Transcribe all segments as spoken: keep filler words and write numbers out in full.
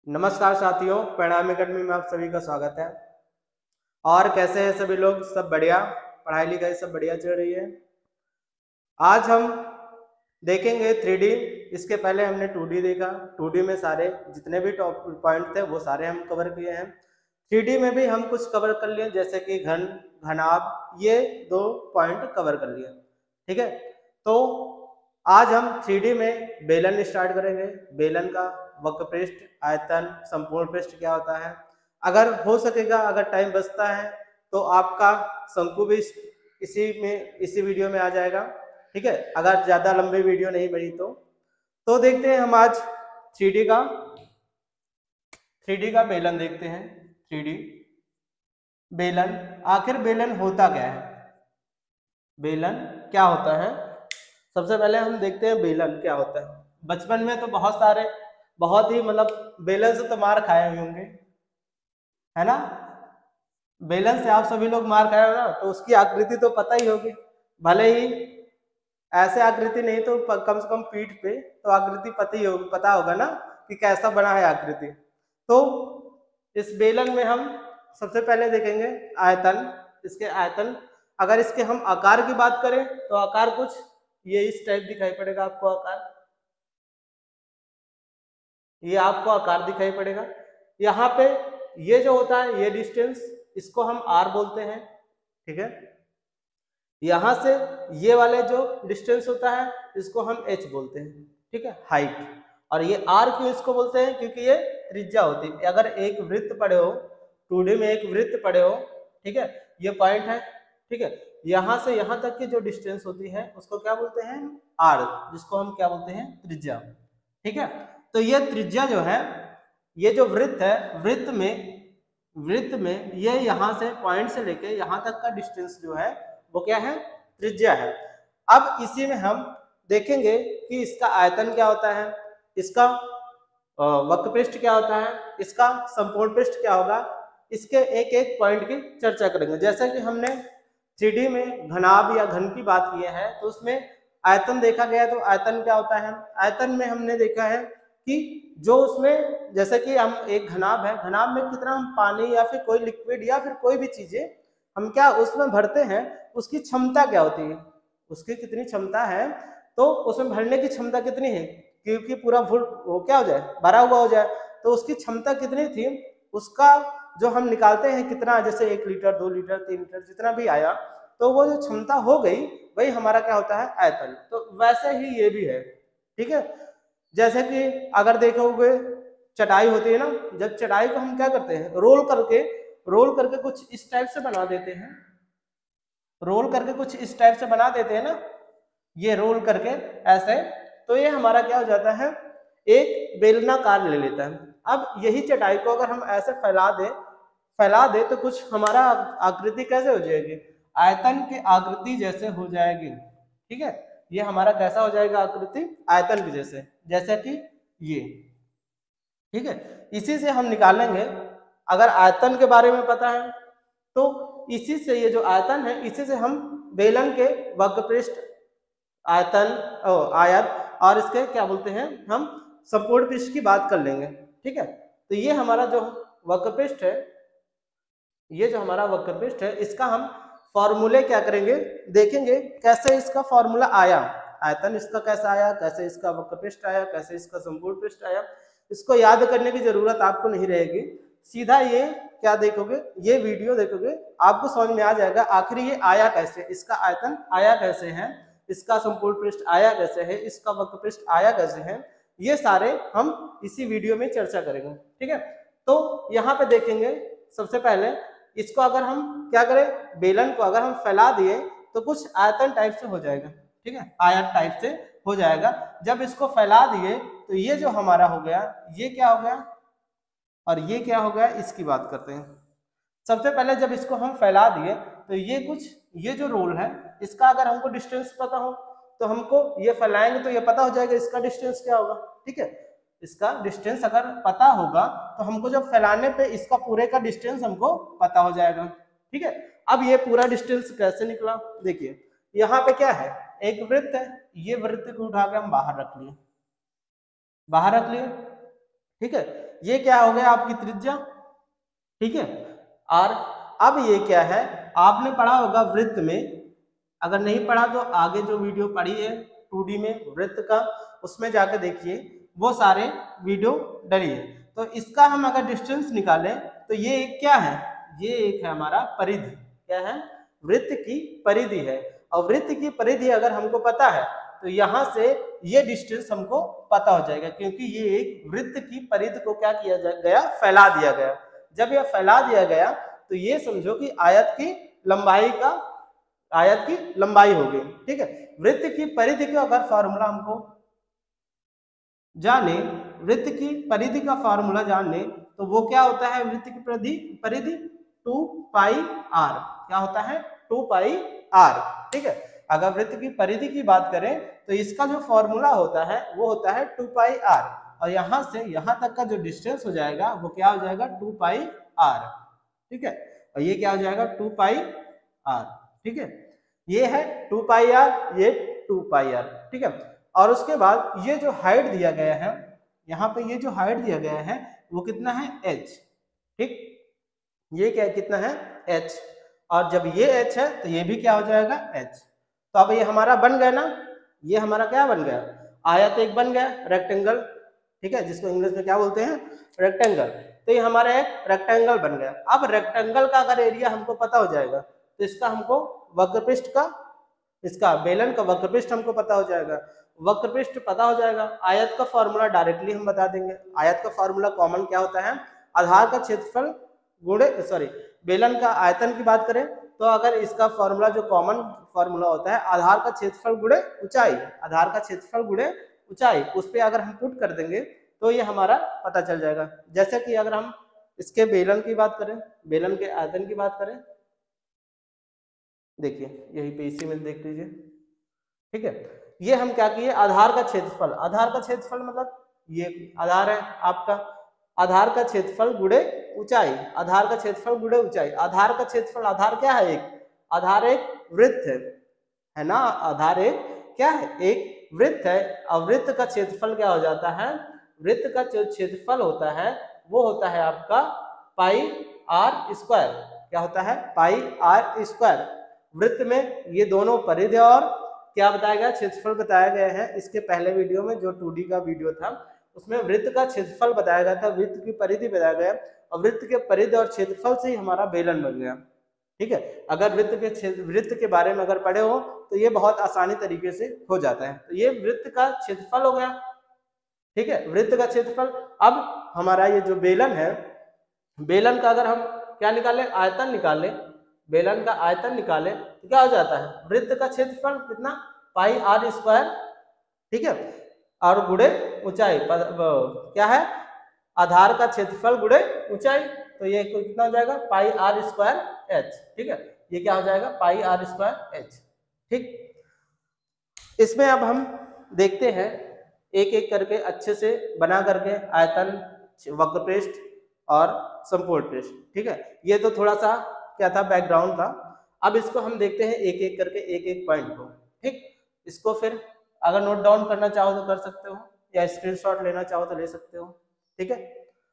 नमस्कार साथियों, परिणाम एकेडमी में आप सभी का स्वागत है। और कैसे हैं सभी लोग? सब बढ़िया, पढ़ाई लिखाई सब बढ़िया चल रही है। आज हम देखेंगे थ्री डी। इसके पहले हमने टू डी देखा। टू डी में सारे जितने भी टॉप पॉइंट थे वो सारे हम कवर किए हैं। थ्री डी में भी हम कुछ कवर कर लिए, जैसे कि घन, घनाभ, ये दो पॉइंट कवर कर लिए। ठीक है, तो आज हम थ्री डी में बेलन स्टार्ट करेंगे। बेलन का वक्र पृष्ठ, आयतन, संपूर्ण पृष्ठ क्या होता है। अगर हो सकेगा, अगर टाइम बचता है तो आपका शंकु भी इसी में इसी वीडियो में आ जाएगा। ठीक है, अगर ज्यादा लंबी वीडियो नहीं बनी तो तो देखते हैं हम आज थ्री डी का थ्री डी का बेलन देखते हैं। थ्री डी बेलन, आखिर बेलन होता क्या है? बेलन क्या होता है? सबसे पहले हम देखते हैं बेलन क्या होता है। बचपन में तो बहुत सारे बहुत ही मतलब बेलन से तो मार खाए हुए होंगे, है ना। बेलन से आप सभी लोग मार खाए हो ना, तो उसकी आकृति तो पता ही होगी। भले ही ऐसे आकृति नहीं तो कम से कम पीठ पे तो आकृति पता ही होगी, पता होगा ना कि कैसा बना है आकृति। तो इस बेलन में हम सबसे पहले देखेंगे आयतन। इसके आयतन, अगर इसके हम आकार की बात करें तो आकार कुछ ये इस टाइप दिखाई पड़ेगा आपको। आकार ये आपको आकार दिखाई पड़ेगा। यहाँ पे ये जो होता है ये डिस्टेंस, इसको हम आर बोलते हैं। ठीक है, यहां से ये वाले जो डिस्टेंस होता है इसको हम एच बोलते हैं। ठीक है, हाइट। और ये आर क्यों इसको बोलते हैं? क्योंकि ये त्रिज्या होती है। अगर एक वृत्त पड़े हो, टू डी में एक वृत्त पड़े हो, ठीक है, ये पॉइंट है। ठीक है, यहां से यहां तक की जो डिस्टेंस होती है उसको क्या बोलते हैं? आर, जिसको हम क्या बोलते हैं? त्रिज्या। ठीक है, तो ये त्रिज्या जो है, ये जो वृत्त है, वृत्त में वृत्त में ये यहाँ से पॉइंट से लेके यहाँ तक का डिस्टेंस जो है वो क्या है? त्रिज्या है। अब इसी में हम देखेंगे कि इसका आयतन क्या होता है, इसका वक्र पृष्ठ क्या होता है, इसका संपूर्ण पृष्ठ क्या होगा। इसके एक एक पॉइंट की चर्चा करेंगे। जैसा कि हमने थ्री डी में घनाभ या घन की बात की है तो उसमें आयतन देखा गया। तो आयतन क्या होता है? आयतन में हमने देखा है कि जो उसमें, जैसे कि हम एक घनाभ है, घनाभ में कितना हम पानी या फिर कोई लिक्विड या फिर कोई भी चीजें हम क्या उसमें भरते हैं, उसकी क्षमता क्या होती है, उसकी कितनी क्षमता है, तो उसमें भरने की क्षमता कितनी है, क्योंकि पूरा फुल वो क्या हो जाए, भरा हुआ हो जाए, तो उसकी क्षमता कितनी थी, उसका जो हम निकालते हैं कितना, जैसे एक लीटर, दो लीटर, तीन लीटर, जितना भी आया, तो वो जो क्षमता हो गई वही हमारा क्या होता है? आयतन। तो वैसे ही ये भी है। ठीक है, जैसे कि अगर देखोगे चटाई होती है ना, जब चटाई को हम क्या करते हैं? रोल करके रोल करके कुछ इस टाइप से बना देते हैं। रोल करके कुछ इस टाइप से बना देते हैं ना, ये रोल करके ऐसे, तो ये हमारा क्या हो जाता है? एक बेलनाकार ले लेता है। अब यही चटाई को अगर हम ऐसे फैला दे फैला दे तो कुछ हमारा आकृति कैसे हो जाएगी? आयतन की आकृति जैसे हो जाएगी। ठीक है, ये हमारा कैसा हो जाएगा? आकृति आयतन की जैसे, जैसे कि ये। ठीक है, इसी से हम निकालेंगे। अगर आयतन के बारे में पता है तो इसी से, ये जो आयतन है, इसी से हम बेलन के वक्र पृष्ठ, आयतन, आयत और इसके क्या बोलते हैं, हम संपूर्ण पृष्ठ की बात कर लेंगे। ठीक है, तो ये हमारा जो वक्र पृष्ठ है, ये जो हमारा वक्र पृष्ठ है, इसका हम फॉर्मूले क्या करेंगे, देखेंगे कैसे इसका फॉर्मूला आया। आयतन इसका कैसा आया, कैसे इसका वक्र पृष्ठ आया, कैसे इसका संपूर्ण पृष्ठ आया, इसको याद करने की जरूरत आपको नहीं रहेगी। सीधा ये क्या देखोगे, ये वीडियो देखोगे, आपको समझ में आ जाएगा आखिर ये आया कैसे, इसका आयतन आया कैसे है, इसका संपूर्ण पृष्ठ आया कैसे है, इसका वक्र पृष्ठ आया कैसे है। ये सारे हम इसी वीडियो में चर्चा करेंगे। ठीक है, तो यहाँ पे देखेंगे सबसे पहले इसको अगर हम क्या करें, बेलन को अगर हम फैला दिए तो कुछ आयतन टाइप से हो जाएगा। ठीक है, आयत टाइप से हो जाएगा। जब इसको फैला दिए तो ये जो हमारा हो गया, ये क्या हो गया और ये क्या हो गया, इसकी बात करते हैं। सबसे पहले जब इसको हम फैला दिए तो ये कुछ, ये जो रोल है इसका अगर हमको डिस्टेंस पता हो तो हमको ये फैलाएंगे तो ये पता हो जाएगा इसका डिस्टेंस क्या होगा। ठीक है, इसका डिस्टेंस अगर पता होगा तो हमको जब फैलाने पे इसका पूरे का डिस्टेंस हमको पता हो जाएगा। ठीक है, अब ये पूरा डिस्टेंस कैसे निकला, देखिए यहाँ पे क्या है, एक वृत्त है, ये वृत्त को उठा के हम बाहर रख लिए, बाहर रख लिए। ठीक है, ये क्या हो गया आपकी त्रिज्या, ठीक है। और अब ये क्या है, आपने पढ़ा होगा वृत्त में, अगर नहीं पढ़ा तो आगे जो वीडियो पढ़ी है टू डी में वृत्त का, उसमें जाकर देखिए, वो सारे वीडियो डली है। तो इसका हम अगर डिस्टेंस निकालें तो ये एक क्या है, ये एक है हमारा परिधि, क्या है, वृत्त की परिधि है। और वृत्त की परिधि अगर हमको पता है तो यहाँ से ये डिस्टेंस हमको पता हो जाएगा, क्योंकि ये एक वृत्त की परिधि को क्या किया गया, फैला दिया गया। जब यह फैला दिया गया तो ये समझो कि आयत की लंबाई का, आयत की लंबाई हो गई, ठीक है। वृत्त की परिधि का अगर फॉर्मूला हमको जाने, वृत्त की परिधि का फॉर्मूला जाने तो वो क्या होता है, वृत्त की परिधि परिधि टू पाई आर, क्या होता है, टू पाई आर, ठीक है। अगर वृत्त की परिधि की बात करें तो इसका जो फॉर्मूला होता है वो होता है टू पाई आर, और यहां से यहां तक का जो डिस्टेंस हो जाएगा वो क्या हो जाएगा, टू पाई आर, ठीक है। और ये क्या हो जाएगा, टू पाई आर, ठीक है। ये है टू पाई आर, ये टू पाई आर, ठीक है। और उसके बाद ये जो हाइट दिया गया है, यहाँ पे ये जो हाइट दिया गया है वो कितना है, h, ठीक, ये क्या कितना है, h, और जब ये h है तो ये भी क्या हो जाएगा, h। तो अब ये हमारा बन गया ना, ये हमारा क्या बन गया, आयत एक बन गया, रेक्टेंगल, ठीक है, जिसको इंग्लिश में क्या बोलते हैं, रेक्टेंगल। तो ये हमारा एक रेक्टेंगल बन गया। अब रेक्टेंगल का अगर एरिया हमको पता हो जाएगा तो इसका हमको वक्रपृष्ठ का, इसका बेलन का वक्रपृष्ठ हमको पता हो जाएगा, वक्रपृष्ठ पता हो जाएगा। आयत का फॉर्मूला डायरेक्टली हम बता देंगे। आयत का फॉर्मूला कॉमन क्या होता है, आधार का क्षेत्रफल गुणे, सॉरी बेलन का आयतन की बात करें तो अगर इसका फॉर्मूला जो कॉमन फॉर्मूला होता है आधार का क्षेत्रफल गुणे ऊंचाई, आधार का क्षेत्रफल गुणे ऊंचाई, उस पर अगर हम पुट कर देंगे तो ये हमारा पता चल जाएगा। जैसे कि अगर हम इसके बेलन की बात करें, बेलन के आयतन की बात करें, देखिए यही पे इसी में देख लीजिए, ठीक है। ये हम क्या किए, आधार का क्षेत्रफल, आधार का क्षेत्रफल मतलब ये आधार है आपका, आधार का क्षेत्रफल गुणे ऊंचाई, आधार का क्षेत्रफल गुणे ऊंचाई, आधार का क्षेत्रफल, आधार क्या है, एक आधार एक वृत्त है, है ना, आधार एक क्या है, एक वृत्त है। और वृत्त का क्षेत्रफल क्या हो जाता है, वृत्त का जो क्षेत्रफल होता है वो होता है आपका पाई आर स्क्वायर, क्या होता है, पाई आर स्क्वायर। वृत्त में ये दोनों परिधि और क्या बताया गया, क्षेत्रफल बताया गया है। इसके पहले वीडियो में जो टू डी का वीडियो था उसमें वृत्त का क्षेत्रफल बताया गया था, वृत्त की परिधि बताया गया, और वृत्त के परिधि और क्षेत्रफल से ही हमारा बेलन बन गया, ठीक है। अगर वृत्त के वृत्त के बारे में अगर पढ़े हो तो ये बहुत आसानी तरीके से हो जाता है। तो ये वृत्त का क्षेत्रफल हो गया, ठीक है, वृत्त का क्षेत्रफल। अब हमारा ये जो बेलन है, बेलन का अगर हम क्या निकालें, आयतन निकालें, बेलन का आयतन निकालें तो क्या हो जाता है, वृत्त का क्षेत्रफल कितना, पाई आर स्क्वायर, ठीक है, और गुणे ऊंचाई क्या है, आधार का क्षेत्रफल गुणे ऊंचाई, तो ये कितना हो जाएगा, पाई आर स्क्वायर एच, ठीक है, ये क्या हो जाएगा, पाई आर स्क्वायर एच, ठीक। इसमें अब हम देखते हैं एक एक करके अच्छे से बना करके आयतन, वक्रपृष्ठ और संपूर्ण पृष्ठ, ठीक है। ये तो थोड़ा सा क्या था, बैकग्राउंड था। अब इसको हम देखते हैं एक एक करके, एक एक पॉइंट को, ठीक। इसको फिर अगर नोट डाउन करना चाहो तो कर सकते हो, या स्क्रीनशॉट लेना चाहो तो ले सकते हो, ठीक है।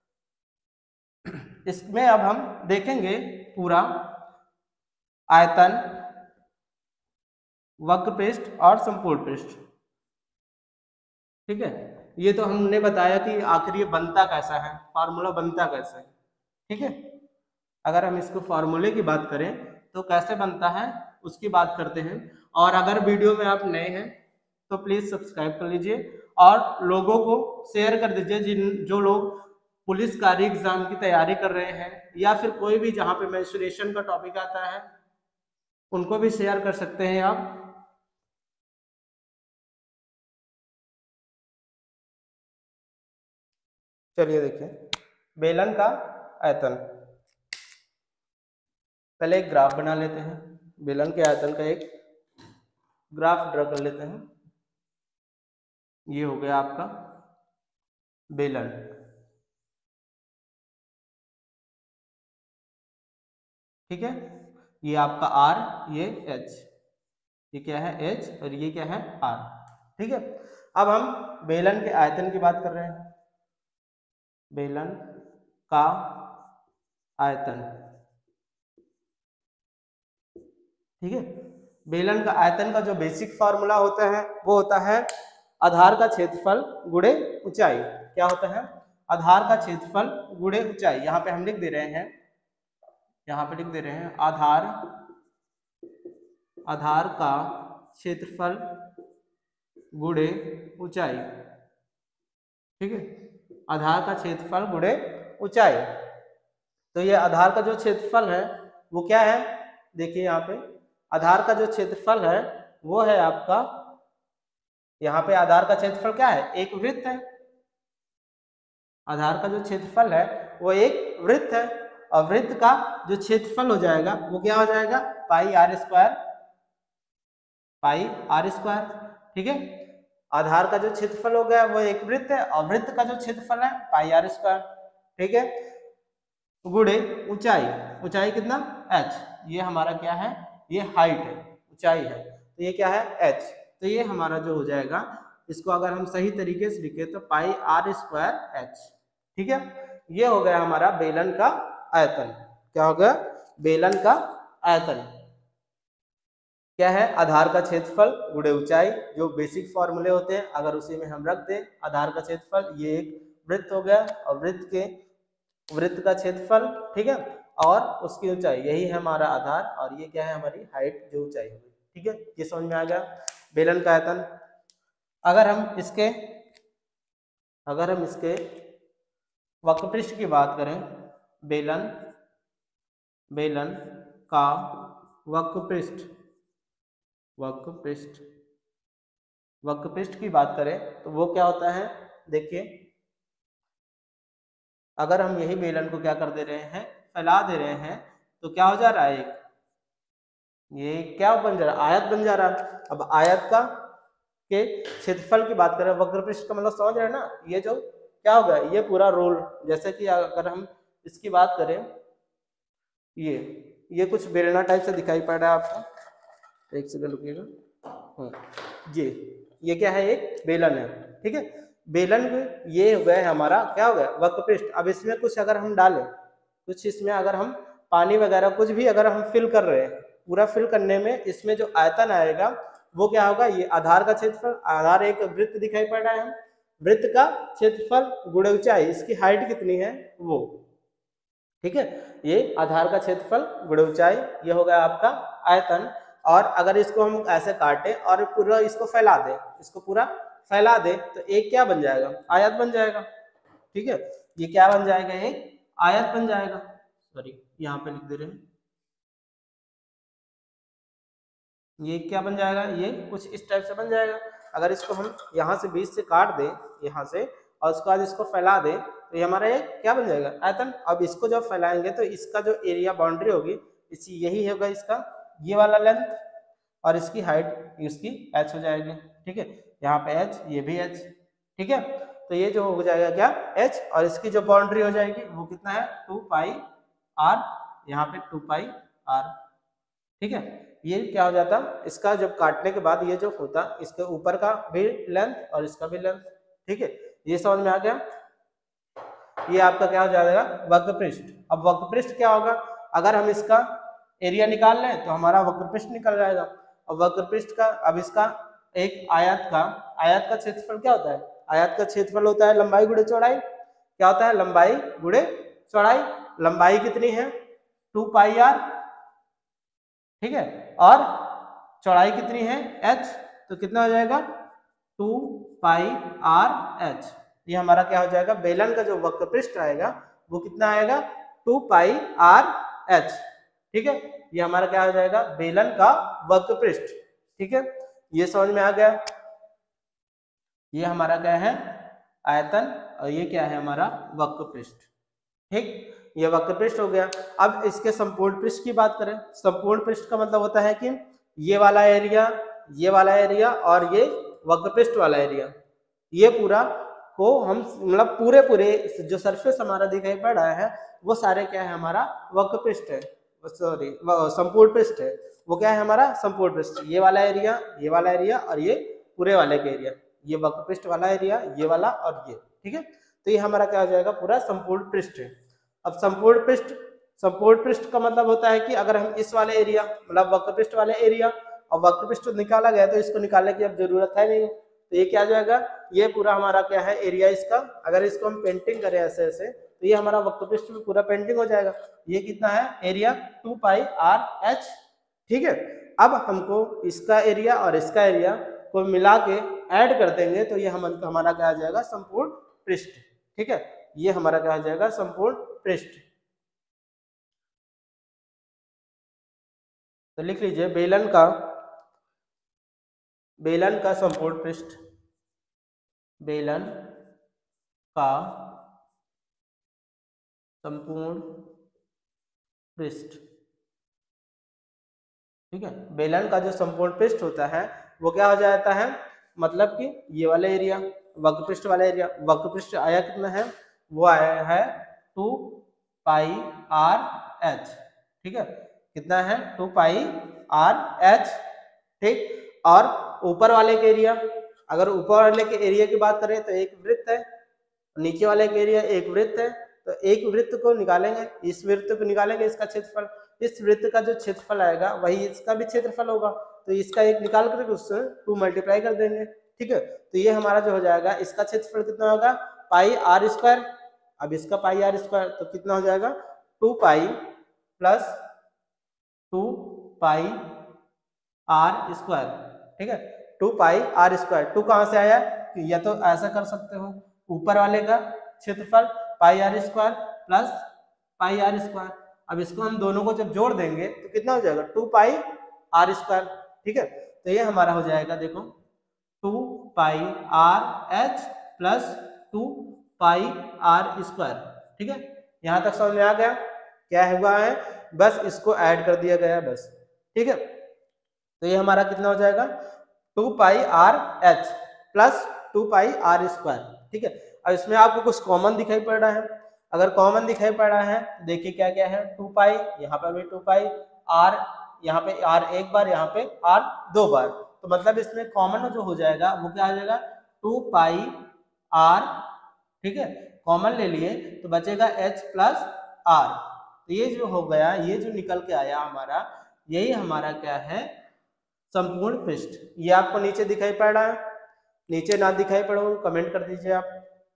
इसमें अब हम देखेंगे पूरा आयतन, वक्रपृष्ठ और संपूर्ण पृष्ठ, ठीक है। ये तो हमने बताया कि आखिर ये बनता कैसा है, फार्मूला बनता कैसा है, ठीक है। अगर हम इसको फार्मूले की बात करें तो कैसे बनता है उसकी बात करते हैं। और अगर वीडियो में आप नए हैं तो प्लीज सब्सक्राइब कर लीजिए और लोगों को शेयर कर दीजिए, जिन जो लोग पुलिस कार्य एग्जाम की तैयारी कर रहे हैं या फिर कोई भी जहाँ पे मेंस्ट्रुएशन का टॉपिक आता है उनको भी शेयर कर सकते हैं आप। चलिए देखिए बेलन का आयतन, पहले एक ग्राफ बना लेते हैं, बेलन के आयतन का एक ग्राफ ड्रा कर लेते हैं। ये हो गया आपका बेलन, ठीक है। ये आपका R, ये H, ये क्या है H और ये क्या है R, ठीक है। अब हम बेलन के आयतन की बात कर रहे हैं। बेलन का आयतन, ठीक है। बेलन का आयतन का जो बेसिक फार्मूला होता है वो होता है आधार का क्षेत्रफल गुणे ऊंचाई। क्या होता है? आधार का क्षेत्रफल गुणे ऊंचाई। यहाँ पे हम लिख दे रहे हैं, यहाँ पे लिख दे रहे हैं आधार आधार का क्षेत्रफल गुणे ऊंचाई, ठीक है। आधार का क्षेत्रफल गुणे ऊंचाई। तो ये आधार का जो क्षेत्रफल है वो क्या है? देखिए यहाँ पे आधार का जो क्षेत्रफल है वो है आपका, यहाँ पे आधार का क्षेत्रफल क्या है? एक वृत्त है। आधार का जो क्षेत्रफल है वो एक वृत्त है, और वृत्त का जो क्षेत्रफल हो जाएगा वो क्या हो जाएगा? Pi r square, pi r square, ठीक है। आधार का जो क्षेत्रफल हो गया वो एक वृत्त है, और वृत्त का जो क्षेत्रफल है पाई आर स्क्वायर, ठीक है। गुणे ऊंचाई, ऊंचाई कितना? h। ये हमारा क्या है? ये हाइट है, ऊंचाई है, तो ये क्या है? h। तो ये हमारा जो हो जाएगा, इसको अगर हम सही तरीके से लिखे तो पाई आर स्क्वायर एच, ठीक है। ये हो गया हमारा बेलन का आयतन। क्या हो गया? बेलन का आयतन क्या है? आधार का क्षेत्रफल गुणे ऊंचाई। जो बेसिक फॉर्मूले होते हैं अगर उसी में हम रख दें, आधार का क्षेत्रफल, ये एक वृत्त हो गया, और वृत्त के वृत्त का क्षेत्रफल, ठीक है, और उसकी ऊंचाई, यही है हमारा आधार, और ये क्या है? हमारी हाइट, जो ऊंचाई होगी, ठीक है। ये समझ में आ गया बेलन का आयतन। अगर हम इसके अगर हम इसके वक्रपृष्ठ की बात करें, बेलन बेलन का वक्रपृष्ठ वक्रपृष्ठ वक्रपृष्ठ की बात करें तो वो क्या होता है? देखिए, अगर हम यही बेलन को क्या कर दे रहे हैं? फैला दे रहे हैं, तो क्या हो जा रहा है? एक ये क्या बन जा रहा है? आयत बन जा रहा है। अब आयत का के क्षेत्रफल की बात करें, वक्रपृष्ठ का मतलब समझ रहे हैं ना? ये जो क्या होगा? ये पूरा रोल, जैसे कि अगर हम इसकी बात करें, ये ये कुछ बेलना टाइप से दिखाई पड़ रहा है आपको, एक सेकंड रुकिएगा। ये ये क्या है? एक बेलन है, ठीक है। बेलन ये हो गया हमारा, क्या हो गया? वक्रपृष्ठ। अब इसमें कुछ अगर हम डालें, कुछ इसमें अगर हम पानी वगैरह कुछ भी अगर हम फिल कर रहे हैं, पूरा फिल करने में इसमें जो आयतन आएगा वो क्या होगा? ये आधार का क्षेत्रफल, आधार एक वृत्त दिखाई पड़ रहा है, वृत्त का क्षेत्रफल गुणे ऊंचाई, इसकी हाइट कितनी है वो, ठीक है। ये आधार का क्षेत्रफल गुणे ऊंचाई, ये हो गया आपका आयतन। और अगर इसको हम ऐसे काटें और पूरा इसको फैला दें, इसको पूरा फैला दे, तो एक क्या बन जाएगा? आयत बन जाएगा, ठीक है। ये क्या बन जाएगा? एक आयत बन जाएगा। सॉरी, यहाँ पे लिख दे रहे हैं, ये क्या बन जाएगा? ये कुछ इस टाइप से बन जाएगा। अगर इसको हम यहाँ से बीच से काट दें, यहाँ से, और उसके बाद इसको फैला दें, तो ये हमारा एक क्या बन जाएगा? आयतन। अब इसको जब फैलाएंगे तो इसका जो एरिया बाउंड्री होगी, इसी यही होगा इसका ये वाला लेंथ, और इसकी हाइट इसकी एच हो जाएगी, ठीक है। यहाँ पे एच, ये भी एच, ठीक है। तो ये जो हो जाएगा क्या? एच, और इसकी जो बाउंड्री हो जाएगी वो कितना है? टू पाई आर, यहाँ पे टू पाई आर, ठीक है। ये क्या हो जाता? इसका जब काटने के बाद ये जो होता, इसके ऊपर का भी लेंथ और इसका भी लेंथ, ठीक है। ये समझ में आ गया? ये आपका क्या हो जाएगा? वक्रपृष्ठ। अब वक्रपृष्ठ क्या होगा? अगर हम इसका एरिया निकाल लें तो हमारा वक्रपृष्ठ निकल जाएगा। और वक्रपृष्ठ का, अब इसका एक आयत का आयत का क्षेत्रफल क्या होता है? आयत का क्षेत्रफल होता है लंबाई गुणे चौड़ाई। क्या होता है? लंबाई गुणे चौड़ाई। लंबाई कितनी है? टू पाई आर, ठीक है, और चौड़ाई कितनी है? एच। तो कितना हो जाएगा? Two pi r h. ये हमारा क्या हो जाएगा? बेलन का जो वक्रपृष्ठ आएगा वो कितना आएगा? टू पाई आर एच, ठीक है। ये हमारा क्या हो जाएगा? बेलन का वक्रपृष्ठ, ठीक है। ये समझ में आ गया? ये हमारा क्या है? आयतन, और ये क्या है? हमारा वक्रपृष्ठ, ठीक। ये वक्रपृष्ठ हो गया। अब इसके संपूर्ण पृष्ठ की बात करें। संपूर्ण पृष्ठ का मतलब होता है कि ये वाला एरिया, ये वाला एरिया, और ये वक्रपृष्ठ वाला एरिया, ये पूरा को हम मतलब पूरे पूरे जो सरफेस हमारा दिखाई पड़ रहा है वो सारे क्या है? हमारा वक्रपृष्ठ है, सॉरी संपूर्ण पृष्ठ है। वो क्या है? हमारा संपूर्ण पृष्ठ। ये वाला एरिया, ये वाला एरिया, और ये पूरे वाले के एरिया, ये वक्रपृष्ठ वाला एरिया, ये वाला और ये, ठीक है। तो ये हमारा क्या हो जाएगा, पूरा संपूर्ण पृष्ठ है। अब संपूर्ण पृष्ठ, संपूर्ण पृष्ठ का मतलब होता है कि अगर हम इस वाले एरिया मतलब वक्र पृष्ठ वाले एरिया और वक्र पृष्ठ निकाला गया तो इसको निकालने की अब जरूरत है नहीं, तो ये क्या आ जाएगा, ये पूरा हमारा क्या है एरिया इसका। अगर इसको हम पेंटिंग करें ऐसे ऐसे तो ये हमारा वक्र पृष्ठ में पूरा पेंटिंग हो जाएगा। ये कितना है area, two pi r h. ठीक है, अब हमको इसका एरिया और इसका एरिया को मिला के ऐड कर देंगे तो ये हम हमारा क्या आ जाएगा, संपूर्ण पृष्ठ। ठीक है, ये हमारा क्या आ जाएगा, संपूर्ण पृष्ठ। तो लिख लीजिए बेलन का, बेलन का संपूर्ण पृष्ठ, बेलन का संपूर्ण पृष्ठ। ठीक है, बेलन का जो संपूर्ण पृष्ठ होता है वो क्या हो जाता है, मतलब कि ये वाला एरिया वक्र पृष्ठ वाला एरिया, वक्र पृष्ठ आया कितना है, वो आया है टू पाई आर एच। ठीक है, कितना है, टू पाई आर एच। ठीक, और ऊपर वाले के एरिया, अगर ऊपर वाले के एरिया की बात करें तो एक वृत्त है, नीचे वाले के एरिया एक वृत्त है, तो एक वृत्त को निकालेंगे, इस वृत्त को निकालेंगे इसका क्षेत्रफल, इस वृत्त का जो क्षेत्रफल आएगा वही इसका भी क्षेत्रफल होगा, तो इसका एक निकाल करके उससे टू मल्टीप्लाई कर देंगे। ठीक है, तो ये हमारा जो हो जाएगा, इसका क्षेत्रफल कितना होगा, पाई आर स्क्वायर। अब इसका पाई आर स्क्वायर तो कितना हो जाएगा, two pi plus two pi r square. ठीक है, two pi r square, two कहाँ से आया, या तो ऐसा कर सकते हो, ऊपर वाले का क्षेत्रफल pi r square plus pi r square. अब इसको हम दोनों को जब जोड़ देंगे तो कितना हो जाएगा, टू पाई आर स्क्वायर। ठीक है, तो ये हमारा हो जाएगा, देखो two pi r h plus two pi r square. ठीक है, यहाँ तक समझ में आ गया क्या हुआ है, बस इसको ऐड कर दिया गया बस। ठीक है, तो ये हमारा कितना हो जाएगा, two pi r h plus two pi r square. ठीक है, अब इसमें आपको कुछ कॉमन दिखाई पड़ रहा है, अगर कॉमन दिखाई पड़ रहा है तो देखिए क्या क्या है, टू पाई, यहाँ पर भी टू पाई, आर यहाँ पे आर एक बार, यहाँ पे आर दो बार, तो मतलब इसमें कॉमन जो हो जाएगा वो क्या आ जाएगा, टू पाई आर। ठीक है, कॉमन ले लिए तो बचेगा एच प्लस आर, तो ये जो हो गया, ये जो निकल के आया हमारा, यही हमारा क्या है, संपूर्ण पृष्ठ। ये आपको नीचे दिखाई पड़ रहा है, नीचे ना दिखाई पड़ो कमेंट कर दीजिए आप।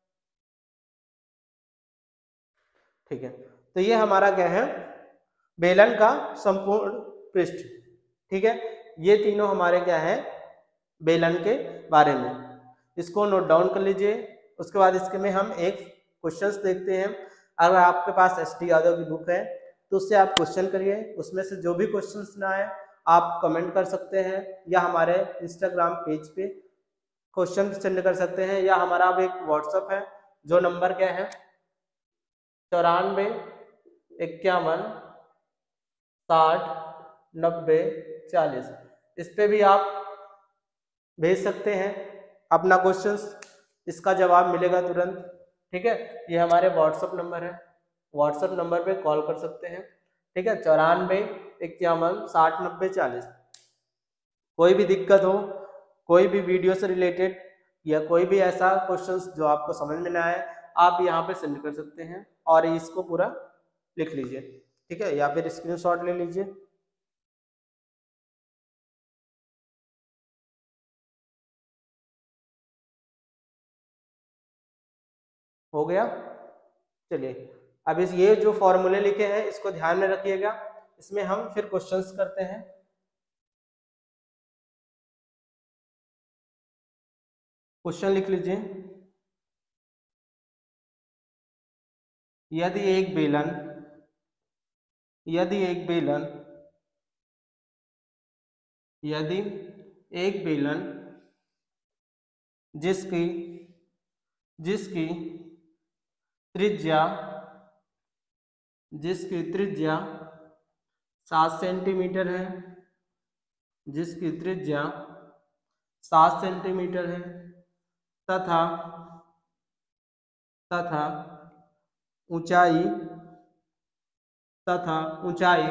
ठीक है, तो ये हमारा क्या है, बेलन का संपूर्ण पृष्ठ। ठीक है, ये तीनों हमारे क्या है, बेलन के बारे में, इसको नोट डाउन कर लीजिए। उसके बाद इसके में हम एक क्वेश्चंस देखते हैं। अगर आपके पास एस टी यादव की बुक है तो उससे आप क्वेश्चन करिए, उसमें से जो भी क्वेश्चंस ना आए आप कमेंट कर सकते हैं, या हमारे इंस्टाग्राम पेज पे क्वेश्चन सेंड कर सकते हैं, या हमारा अब एक व्हाट्सअप है जो नंबर क्या है, चौरानवे इक्यावन साठ नब्बे चालीस, इस पे भी आप भेज सकते हैं अपना क्वेश्चंस, इसका जवाब मिलेगा तुरंत। ठीक है, ये हमारे व्हाट्सअप नंबर है, व्हाट्सअप नंबर पे कॉल कर सकते हैं। ठीक है, चौरानवे इक्यावन साठ नब्बे चालीस। कोई भी दिक्कत हो, कोई भी वीडियो से रिलेटेड या कोई भी ऐसा क्वेश्चंस जो आपको समझ में ना आए, आप यहाँ पे सेंड कर सकते हैं और इसको पूरा लिख लीजिए। ठीक है, या फिर स्क्रीनशॉट ले लीजिए। हो गया, चलिए अब इस ये जो फॉर्मूले लिखे हैं इसको ध्यान में रखिएगा, इसमें हम फिर क्वेश्चंस करते हैं। क्वेश्चन लिख लीजिए, यदि एक बेलन यदि एक बेलन यदि एक बेलन जिसकी जिसकी त्रिज्या जिसकी त्रिज्या सात सेंटीमीटर है जिसकी त्रिज्या सात सेंटीमीटर है तथा तथा ऊंचाई तथा ऊंचाई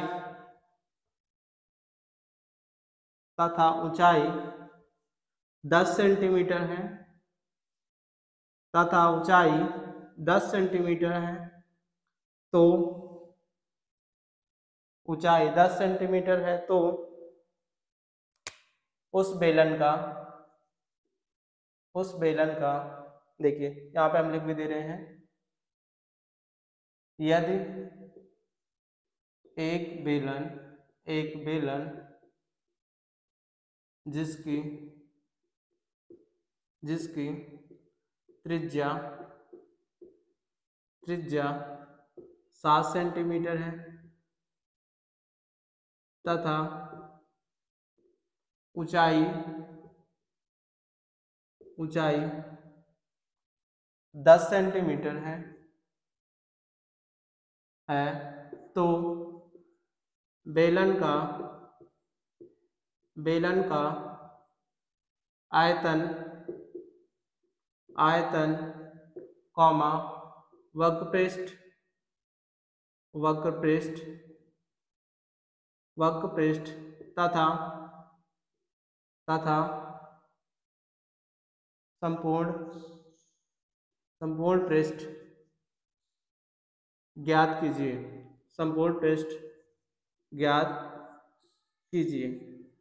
तथा ऊंचाई दस सेंटीमीटर है तथा ऊंचाई दस सेंटीमीटर है तो ऊंचाई दस सेंटीमीटर है तो उस बेलन का उस बेलन का देखिए यहाँ पे हम लिख भी दे रहे हैं, यदि एक बेलन एक बेलन जिसकी जिसकी त्रिज्या त्रिज्या सात सेंटीमीटर है तथा ऊंचाई ऊंचाई दस सेंटीमीटर है है तो बेलन का बेलन का आयतन आयतन कॉमा वक्रपृष्ठ वक्रपृष्ठ वक्रपृष्ठ तथा तथा संपूर्ण संपूर्ण पृष्ठ ज्ञात कीजिए संपूर्ण पृष्ठ ज्ञात कीजिए।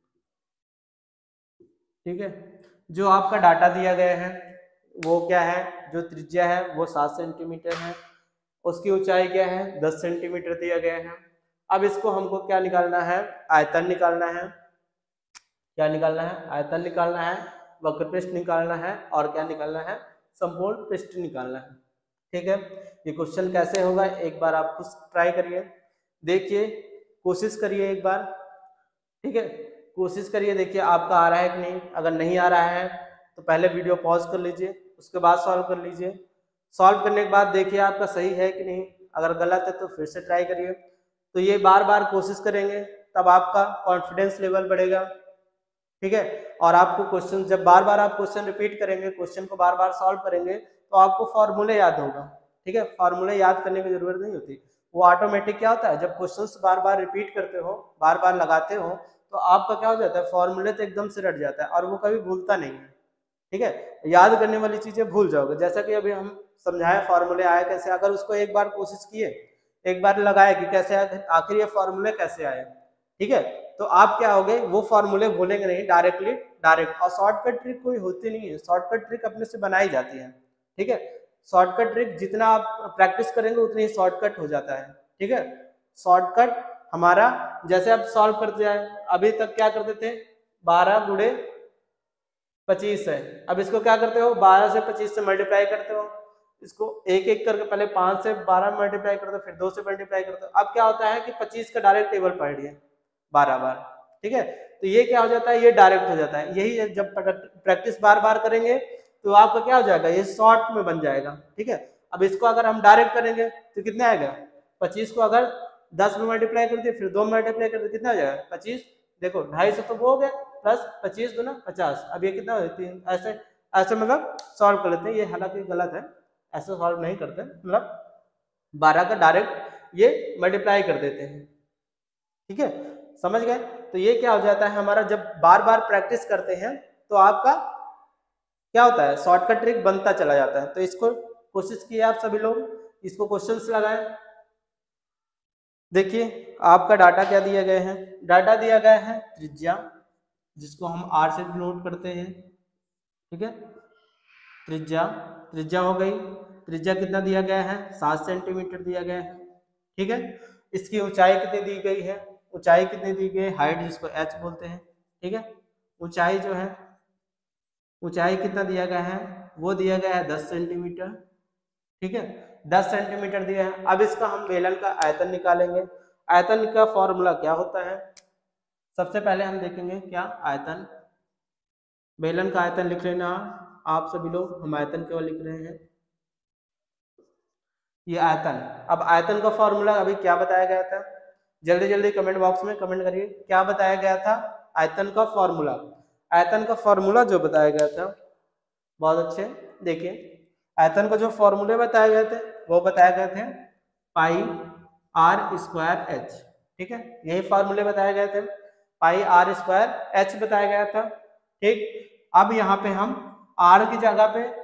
ठीक है, जो आपका डाटा दिया गया है वो क्या है, जो त्रिज्या है वो सात सेंटीमीटर है, उसकी ऊंचाई क्या है दस सेंटीमीटर दिया गया है। अब इसको हमको क्या निकालना है, आयतन निकालना है। क्या निकालना है, आयतन निकालना है, वक्रपृष्ठ निकालना है और क्या निकालना है, संपूर्ण पृष्ठ निकालना है। ठीक है, ये क्वेश्चन कैसे होगा एक बार आप खुद ट्राई करिए, देखिए, कोशिश करिए एक बार। ठीक है, कोशिश करिए, देखिए आपका आ रहा है कि नहीं। अगर नहीं आ रहा है तो पहले वीडियो पॉज कर लीजिए, उसके बाद सॉल्व कर लीजिए। सॉल्व करने के बाद देखिए आपका सही है कि नहीं, अगर गलत है तो फिर से ट्राई करिए। तो ये बार बार कोशिश करेंगे तब आपका कॉन्फिडेंस लेवल बढ़ेगा। ठीक है, और आपको क्वेश्चन जब बार बार आप क्वेश्चन रिपीट करेंगे, क्वेश्चन को बार बार सॉल्व करेंगे तो आपको फॉर्मूले याद होगा। ठीक है, फॉर्मूले याद करने की जरूरत नहीं होती, वो ऑटोमेटिक क्या होता है, जब क्वेश्चंस बार बार रिपीट करते हो, बार बार लगाते हो तो आपका क्या हो जाता है, फॉर्मूले तो एकदम से रट जाता है और वो कभी भूलता नहीं है। ठीक है, याद करने वाली चीजें भूल जाओगे, जैसा कि अभी हम समझाए फॉर्मूले आए कैसे, अगर उसको एक बार कोशिश किए, एक बार लगाए कि कैसे आखिर ये फॉर्मूले कैसे आए। ठीक है, तो आप क्या होगे, वो फॉर्मूले भूलेंगे नहीं, डायरेक्टली डायरेक्ट। और शॉर्टकट ट्रिक कोई होती नहीं है, शॉर्टकट ट्रिक अपने से बनाई जाती है। ठीक है, शॉर्टकट ट्रिक जितना आप प्रैक्टिस करेंगे उतनी ही शॉर्टकट हो जाता है। ठीक है, शॉर्टकट हमारा जैसे आप सॉल्व करते जाए, अभी तक क्या करते थे, बारह गुणे पच्चीस है, अब इसको क्या करते हो, बारह से पच्चीस से मल्टीप्लाई करते हो, इसको एक एक करके पहले पांच से बारह मल्टीप्लाई करते हो, फिर दो से मल्टीप्लाई करते हो। अब क्या होता है कि पच्चीस का डायरेक्ट टेबल पढ़ लिया बारह बार। ठीक है, तो ये क्या हो जाता है, ये डायरेक्ट हो जाता है। यही है, जब प्रैक्टिस बार बार करेंगे तो आपका क्या हो जाएगा, ये शॉर्ट में बन जाएगा। ठीक है, अब इसको अगर हम डायरेक्ट करेंगे तो कितना आएगा, पच्चीस को अगर दस में मल्टीप्लाई कर दिए, फिर दो मल्टीप्लाई कर दिए, कितना हो जाएगा पच्चीस, देखो ढाई सौ तो वो हो गया, प्लस पच्चीस गुना पचास, अब ये कितना हो तीन। ऐसे ऐसे मतलब सॉल्व कर लेते हैं, ये हालांकि गलत है, ऐसे सॉल्व नहीं करते, मतलब बारह का डायरेक्ट ये मल्टीप्लाई कर देते हैं। ठीक है, समझ गए। तो ये क्या हो जाता है हमारा, जब बार बार प्रैक्टिस करते हैं तो आपका क्या होता है, शॉर्टकट ट्रिक बनता चला जाता है। तो इसको कोशिश किए आप सभी लोग, इसको क्वेश्चंस लगाएं। देखिए आपका डाटा क्या दिया गया है, डाटा दिया गया है त्रिज्या, जिसको हम आर से डिनोट करते हैं। ठीक है, त्रिज्या त्रिज्या हो गई, त्रिज्या कितना दिया गया है, सात सेंटीमीटर दिया गया है। ठीक है, इसकी ऊंचाई कितनी दी गई है, ऊंचाई कितनी दी गई है, हाइट जिसको एच बोलते हैं। ठीक है, ऊंचाई जो है, ऊंचाई कितना दिया गया है, वो दिया गया है दस सेंटीमीटर। ठीक है, दस सेंटीमीटर दिया है। अब इसका हम बेलन का आयतन निकालेंगे। आयतन का फॉर्मूला क्या होता है, सबसे पहले हम देखेंगे क्या आयतन, बेलन का आयतन लिख लेना आप सभी लोग, हम आयतन केवल लिख रहे हैं, ये आयतन। अब आयतन का फॉर्मूला अभी क्या बताया गया था, जल्दी जल्दी कमेंट बॉक्स में कमेंट करिए, क्या बताया गया था आयतन का फॉर्मूला। आयतन का फॉर्मूला जो बताया गया था, बहुत अच्छे, देखिए आयतन का जो फॉर्मूले बताए गए थे वो बताए गए थे पाई आर स्क्वायर एच। ठीक है, यही फॉर्मूले बताए गए थे, पाई आर स्क्वायर एच बताया गया था। ठीक, अब यहाँ पे हम आर की जगह पे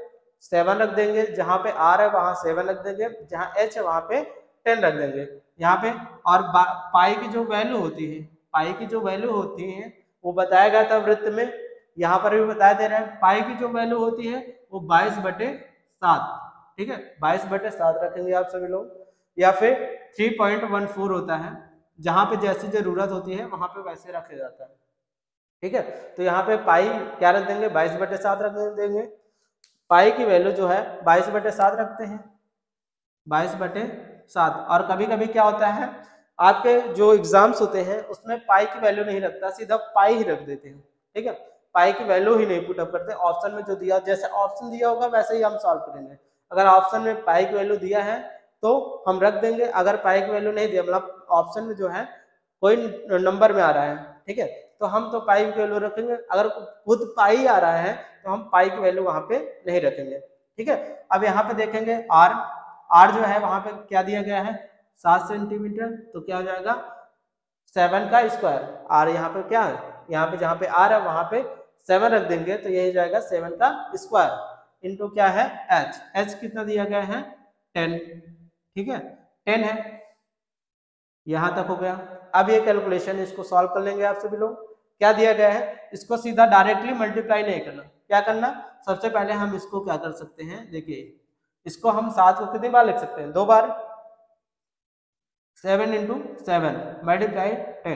सेवन रख देंगे, जहां पे आर है वहां सेवन रख देंगे, जहां एच है वहां पे टेन रख देंगे यहाँ पे। और पाई की जो वैल्यू होती है, पाई की जो वैल्यू होती है वो बताया गया था वृत्त में, यहाँ पर भी बताया दे रहा है। पाई की जो वैल्यू होती है वो बाईस बटे सात, ठीक है, बाईस बटे सात रखेंगे आप सभी लोग, या फिर थ्री पॉइंट वन फोर होता है, जहां पे जैसी जरूरत होती है वहां पे वैसे रखा जाता है, ठीक है। तो यहाँ पे पाई क्या रख देंगे, बाईस बटे सात रख देंगे। पाई की वैल्यू जो है बाईस बटे सात रखते हैं, बाईस बटे सात। और कभी कभी क्या होता है आपके जो एग्जाम्स होते हैं उसमें पाई की वैल्यू नहीं रखता, सीधा पाई ही रख देते हैं, ठीक है, पाई की वैल्यू ही नहीं पुटअप करते। ऑप्शन में जो दिया, जैसे ऑप्शन दिया होगा वैसे ही हम सॉल्व करेंगे। अगर ऑप्शन में पाई की वैल्यू दिया है तो हम रख देंगे, अगर पाई की वैल्यू नहीं दिया, मतलब ऑप्शन में जो है कोई नंबर में आ रहा है, ठीक है, तो हम तो पाई की वैल्यू रखेंगे। अगर खुद पाई आ रहा है तो हम पाई की वैल्यू वहां पे नहीं रखेंगे, ठीक है। अब यहाँ पे देखेंगे आर, आर जो है वहां पे क्या दिया गया है, सात सेंटीमीटर, तो क्या हो जाएगा सेवन का स्क्वायर। आर यहाँ पे क्या है, यहाँ पे जहाँ पे आर है वहां पे सेवन रख देंगे, तो यही जाएगा सेवन का स्क्वायर इंटू क्या है एच। एच कितना दिया गया है टेन, ठीक है, टेन है, यहां तक हो गया। अब ये कैलकुलेशन इसको सॉल्व कर लेंगे आप सभी लोग। क्या दिया गया है, इसको सीधा डायरेक्टली मल्टीप्लाई नहीं करना, क्या करना, सबसे पहले हम इसको क्या कर सकते हैं, देखिए इसको हम सात को कितनी बार लिख सकते हैं, दो बार, seven into seven multiply ten.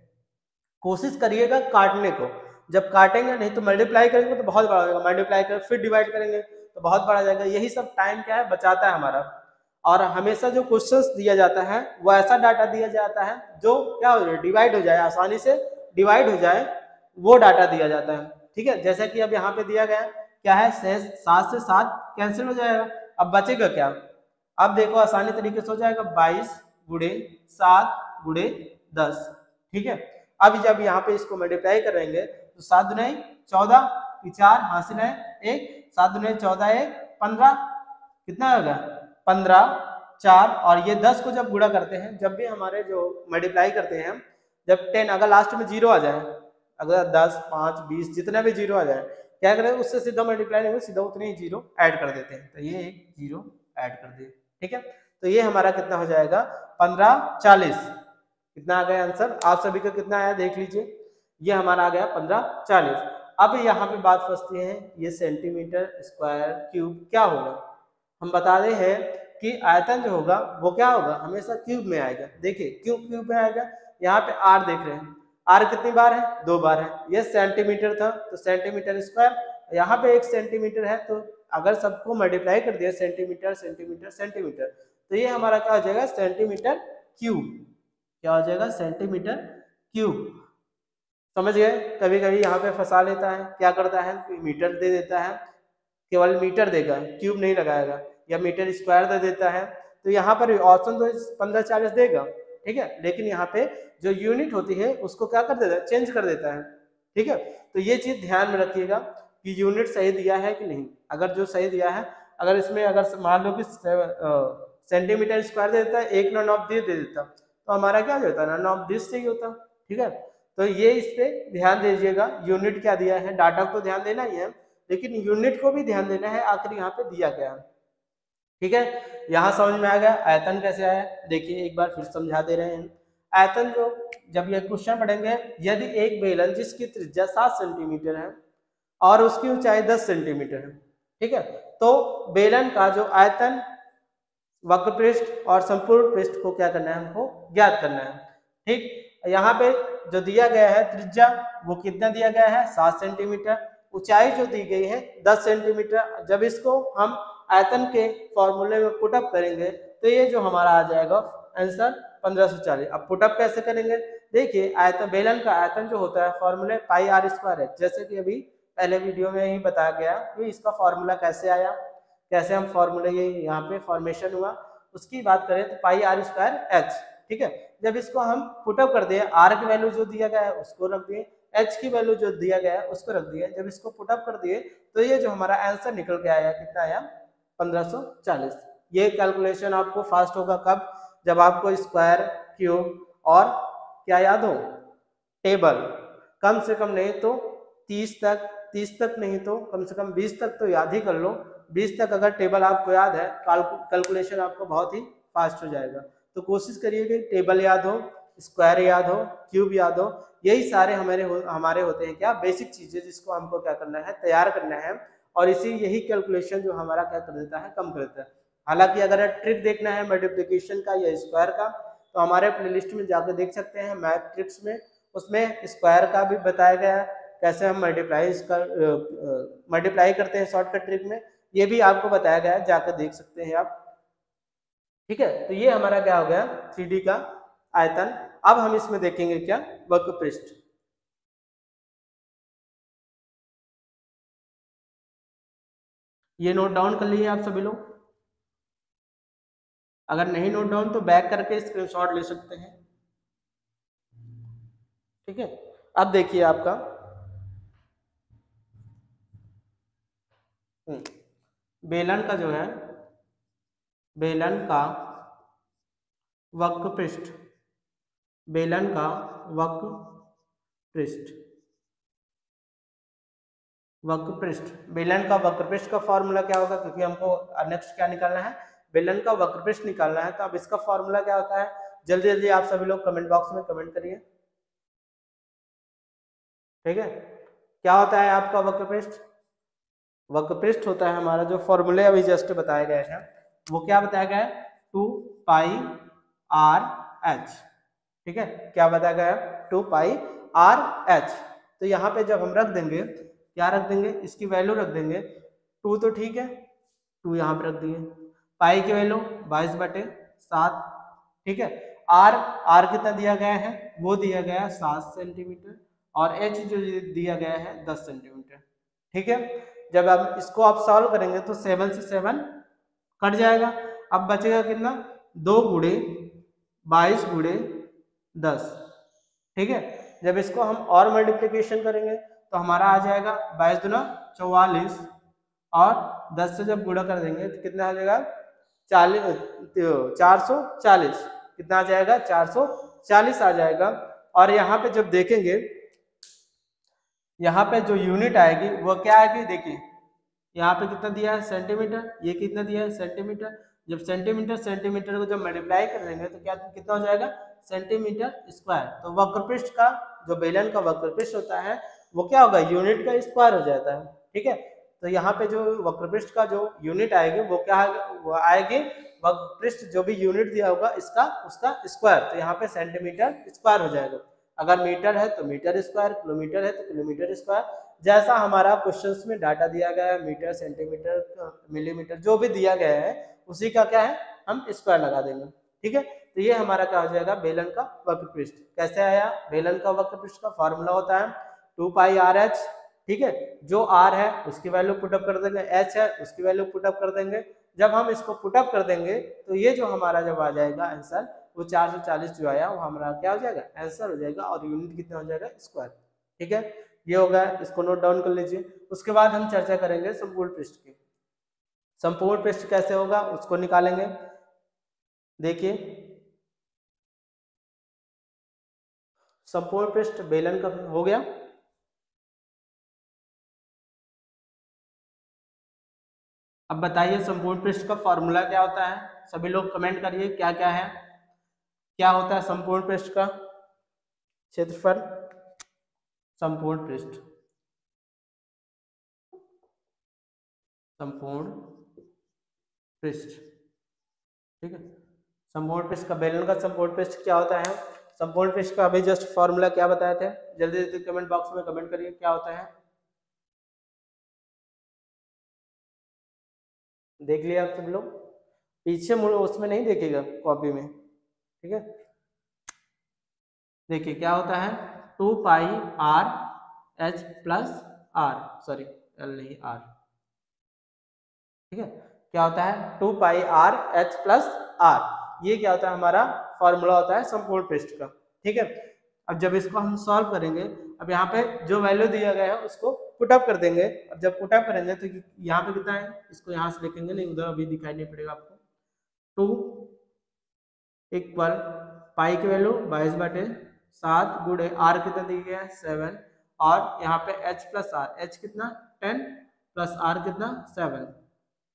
कोशिश करिएगा काटने को, जब काटेंगे नहीं तो मल्टीप्लाई करेंगे तो बहुत बड़ा हो जाएगा, मल्टीप्लाई कर फिर डिवाइड करेंगे तो बहुत बड़ा जाएगा। यही सब टाइम क्या है बचाता है हमारा। और हमेशा जो क्वेश्चंस दिया जाता है वो ऐसा डाटा दिया जाता है जो क्या हो जाए, डिवाइड हो जाए, आसानी से डिवाइड हो जाए, वो डाटा दिया जाता है, ठीक है। जैसे कि अब यहाँ पे दिया गया क्या है, सात से सात कैंसिल हो जाएगा, अब बचेगा क्या, अब देखो आसानी तरीके से हो जाएगा, बाईस गुड़े सात गुड़े दस, ठीक है। अब जब यहाँ पे इसको मल्टीप्लाई करेंगे तो सात दुनाई चौदह की चार हासिल है एक, सात दुनाई चौदह एक पंद्रह, कितना होगा पंद्रह, चार, और ये दस को जब गुणा करते हैं, जब भी हमारे जो मल्टीप्लाई करते हैं, जब टेन अगर लास्ट में जीरो आ जाए, अगर दस पाँच बीस जितना भी जीरो आ जाए, क्या करें उससे सीधा मल्टीप्लाई नहीं, सीधा उतने ही जीरो ऐड कर देते हैं, तो ये एक जीरो ऐड कर दिए, ठीक है। तो ये हमारा कितना हो जाएगा पंद्रह चालीस, कितना आ गया आंसर आप सभी का कितना आया देख लीजिए, ये हमारा आ गया पंद्रह चालीस। अब यहाँ पे बात फंसती है, ये सेंटीमीटर स्क्वायर क्यूब क्या होगा, हम बता रहे हैं कि आयतन जो होगा वो क्या होगा, हमेशा क्यूब में आएगा। देखिए क्यूब क्यूब में आएगा, यहाँ पे आर देख रहे हैं, आर कितनी बार है, दो बार है, ये सेंटीमीटर था तो सेंटीमीटर स्क्वायर, यहाँ पे एक सेंटीमीटर है, तो अगर सबको मल्टीप्लाई कर दिया सेंटीमीटर सेंटीमीटर सेंटीमीटर, तो ये हमारा क्या हो जाएगा सेंटीमीटर क्यूब, क्या हो जाएगा सेंटीमीटर क्यूब, समझ गए। कभी कभी यहाँ पे फंसा लेता है, क्या करता है मीटर दे देता है, केवल मीटर देगा क्यूब नहीं लगाएगा, या मीटर स्क्वायर दे देता है, तो यहाँ पर ऑप्शन तो पंद्रह चालीस देगा, ठीक है, लेकिन यहाँ पे जो यूनिट होती है उसको क्या कर देता है, चेंज कर देता है, ठीक है। तो ये चीज ध्यान में रखिएगा कि यूनिट सही दिया है कि नहीं। अगर जो सही दिया है, अगर इसमें अगर मान लो कि सेंटीमीटर स्क्वायर दे देता है, एक नॉन ऑफ दिस दे देता, तो हमारा क्या होता है, नॉन ऑफ दिस सही होता, ठीक है। तो ये इस पे ध्यान दीजिएगा, यूनिट क्या दिया है, डाटा को ध्यान देना ही है, लेकिन यूनिट को भी ध्यान देना है, आखिर यहाँ पे दिया गया है, ठीक है। यहाँ समझ में आ गया आयतन कैसे आया, देखिए एक बार फिर समझा दे रहे हैं। आयतन जो जब ये क्वेश्चन पढ़ेंगे, यदि एक बेलन जिसकी त्रिज्या सात सेंटीमीटर है और उसकी ऊंचाई दस सेंटीमीटर है, ठीक है, तो बेलन का जो आयतन वक्र पृष्ठ और संपूर्ण पृष्ठ को क्या करना है, हमको ज्ञात करना है, ठीक। यहाँ पे जो दिया गया है त्रिज्या वो कितना दिया गया है, सात सेंटीमीटर, ऊंचाई जो दी गई है दस सेंटीमीटर। जब इसको हम आयतन के फॉर्मूले में पुटअप करेंगे तो ये जो हमारा आ जाएगा आंसर पंद्रह सौ चालीस। अब पुटअप कैसे करेंगे, देखिए आयतन बेलन का आयतन जो होता है फॉर्मूले पाई आर स्क्वायर है, जैसे कि अभी पहले वीडियो में ही बताया गया कि इसका फॉर्मूला कैसे आया, कैसे हम फॉर्मूले ये यहाँ पे फॉर्मेशन हुआ, उसकी बात करें तो पाई आर स्क्वायर एच, ठीक है। जब इसको हम पुटअप कर दिए, आर की वैल्यू जो दिया गया है उसको रख दिए, एच की वैल्यू जो दिया गया है उसको रख दिए, जब इसको पुटअप कर दिए तो ये जो हमारा आंसर निकल के आया कितना आया पंद्रह सौ चालीस। ये कैलकुलेशन आपको फास्ट होगा कब, जब आपको स्क्वायर क्यूब और क्या याद हो, टेबल, कम से कम नहीं तो तीस तक, तीस तक नहीं तो कम से कम बीस तक तो याद ही कर लो, बीस तक अगर टेबल आपको याद है, कैलकुलेशन आपको बहुत ही फास्ट हो जाएगा। तो कोशिश करिए कि टेबल याद हो, स्क्वायर याद हो, क्यूब याद हो, यही सारे हमारे हो, हमारे होते हैं क्या बेसिक चीजें, जिसको हमको क्या करना है, तैयार करना है। और इसी यही कैलकुलेशन जो हमारा क्या कर देता है, कम कर देता है। हालांकि अगर ट्रिक देखना है मल्टीप्लिकेशन का या स्क्वायर का, तो हमारे प्लेलिस्ट में जाकर देख सकते हैं मैथ ट्रिक्स में, उसमें स्क्वायर का भी बताया गया है, कैसे हम मल्टीप्लाई कर मल्टीप्लाई करते हैं शॉर्टकट ट्रिक में, ये भी आपको बताया गया है, जाकर देख सकते हैं आप। ठीक है, तो ये हमारा क्या हो गया, थ्री डी का आयतन। अब हम इसमें देखेंगे क्या, वक्र पृष्ठ। ये नोट डाउन कर लिए आप सभी लोग, अगर नहीं नोट डाउन तो बैक करके स्क्रीनशॉट ले सकते हैं। ठीक है, अब देखिए आपका बेलन का जो है, बेलन का वक्र पृष्ठ, बेलन का वक्र पृष्ठ, वक्र पृष्ठ, बेलन का वक्र पृष्ठ का फॉर्मूला क्या होगा, क्योंकि हमको नेक्स्ट क्या निकालना है, बेलन का वक्र पृष्ठ निकालना है। तो अब इसका फॉर्मूला क्या होता है, जल्दी जल्दी आप सभी लोग कमेंट बॉक्स में कमेंट करिए। ठीक है, क्या होता है आपका वक्र पृष्ठ, वक्र पृष्ठ होता है हमारा, जो फॉर्मूले अभी जस्ट बताए गए हैं वो क्या बताया गया है, टू पाई आर एच। ठीक है, क्या बताया गया है, टू पाई आर एच। तो यहाँ पे जब हम रख देंगे, क्या रख देंगे, इसकी वैल्यू रख देंगे, टू तो ठीक है, टू यहाँ पे रख दिए, पाई की वैल्यू बाईस बटे सात। ठीक है, आर आर कितना दिया गया है, वो दिया गया है सात सेंटीमीटर, और एच जो दिया गया है दस सेंटीमीटर। ठीक है, जब आप इसको आप सॉल्व करेंगे तो सेवन से सेवन कट जाएगा, अब बचेगा कितना, दो गुड़े बाईस गुड़े दस। ठीक है, जब इसको हम और मल्टीप्लिकेशन करेंगे तो हमारा आ जाएगा बाईस दुना चौवालीस, और दस से जब गुणा कर देंगे तो कितना आ जाएगा, चालीस, चार सौ चालीस, कितना आ जाएगा, चार सौ चालीस आ जाएगा। और यहाँ पे जब देखेंगे, यहाँ पे जो यूनिट आएगी वो क्या आएगी, देखिए यहाँ पे कितना दिया है, सेंटीमीटर, ये कितना दिया है, सेंटीमीटर। जब सेंटीमीटर सेंटीमीटर को जब मल्टीप्लाई कर देंगे तो क्या कितना हो जाएगा, सेंटीमीटर स्क्वायर। तो वक्र पृष्ठ का जो बेलन का वक्र पृष्ठ होता है वो क्या होगा, यूनिट का स्क्वायर हो जाता है। ठीक है, तो यहाँ पे जो वक्र पृष्ठ का जो यूनिट आएगी वो क्या आएगी, वो आएगी वक्र पृष्ठ जो भी यूनिट दिया होगा इसका, उसका स्क्वायर। तो यहाँ पे सेंटीमीटर स्क्वायर हो जाएगा, अगर मीटर है तो मीटर स्क्वायर, किलोमीटर है तो किलोमीटर स्क्वायर, जैसा हमारा क्वेश्चंस में डाटा दिया गया है, मीटर सेंटीमीटर मिलीमीटर जो भी दिया गया है उसी का क्या है, हम स्क्वायर लगा देंगे। ठीक है, तो ये हमारा क्या हो जाएगा, बेलन का वक्र पृष्ठ। कैसे आया, बेलन का वक्र पृष्ठ का फॉर्मूला होता है टू पाई आर एच। ठीक है, जो आर है उसकी वैल्यू पुटअप कर देंगे, एच है उसकी वैल्यू पुटअप कर देंगे। जब हम इसको पुटअप कर देंगे तो ये जो हमारा जब आ जाएगा आंसर, वो चार सौ चालीस जो आया वो हमारा क्या हो जाएगा, आंसर हो जाएगा, और यूनिट कितना हो जाएगा, स्क्वायर। ठीक है, ये हो गया, इसको नोट डाउन कर लीजिए। उसके बाद हम चर्चा करेंगे संपूर्ण पृष्ठ की। संपूर्ण पृष्ठ कैसे होगा उसको निकालेंगे। देखिए संपूर्ण पृष्ठ बेलन का हो गया। अब बताइए संपूर्ण पृष्ठ का फॉर्मूला क्या होता है, सभी लोग कमेंट करिए क्या क्या है, क्या होता है संपूर्ण पृष्ठ का क्षेत्रफल, संपूर्ण पृष्ठ, संपूर्ण पृष्ठ। ठीक है, संपूर्ण पृष्ठ का बेलन का संपूर्ण पृष्ठ क्या होता है, संपूर्ण पृष्ठ का अभी जस्ट फॉर्मूला क्या बताए थे, जल्दी जल्दी कमेंट बॉक्स में कमेंट करिए क्या होता है। देख लिया आप सब लोग, पीछे मुड़ो, उसमें नहीं देखेगा कॉपी में। ठीक है, देखिए क्या होता है, two pi r h plus r, sorry l नहीं आर। ठीक है, क्या होता है, two pi r h plus r, ये क्या होता है, हमारा फॉर्मूला होता है संपूर्ण पृष्ठ का। ठीक है, अब जब इसको हम सॉल्व करेंगे, अब यहाँ पे जो वैल्यू दिया गया है उसको पुटअप कर देंगे। अब जब पुटअप करेंगे तो यहाँ पे कितना है, इसको यहाँ से लिखेंगे, नहीं उधर अभी दिखाई नहीं पड़ेगा आपको। टू इक्वल पाई की वैल्यू बाईस बटे सात गुड़े आर कितना दिया गया है, सेवन, और यहाँ पे एच प्लस आर, एच कितना टेन प्लस आर कितना सेवन।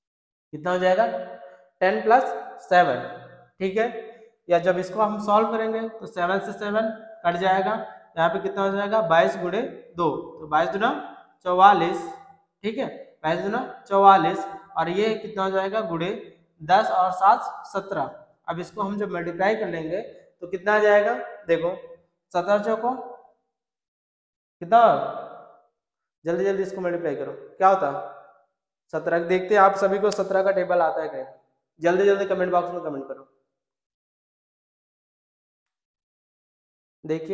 कितना हो जाएगा टेन प्लस सेवन, ठीक है। या जब इसको हम सॉल्व करेंगे तो सेवन से सेवन कट जाएगा, यहाँ पे कितना हो जाएगा बाईस गुणे दो, तो बाईस दुना चौवालीस, ठीक है, बाईस दुना चौवालीस, और ये कितना हो जाएगा गुणे दस और सात सत्रह। अब इसको हम जब मल्टीप्लाई कर लेंगे तो कितना आ जाएगा, देखो सत्रह चौको कितना, जल्दी जल्दी इसको मल्टीप्लाई करो, क्या होता सत्रह, देखते हैं आप सभी को सत्रह का टेबल आता है क्या, जल्दी जल्दी कमेंट बॉक्स में कमेंट करो। देखिए